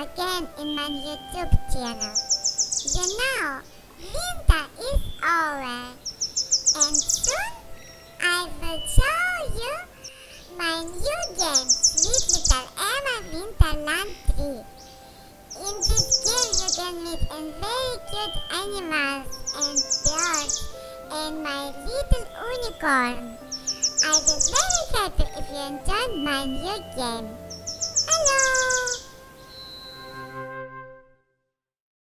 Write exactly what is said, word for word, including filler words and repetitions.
again in my YouTube channel. You know, winter is over, and soon I will show you my new game with Little Emma Winterland three. In this game you can meet and very cute animals and birds and my little unicorn. I will be very happy if you enjoyed my new game.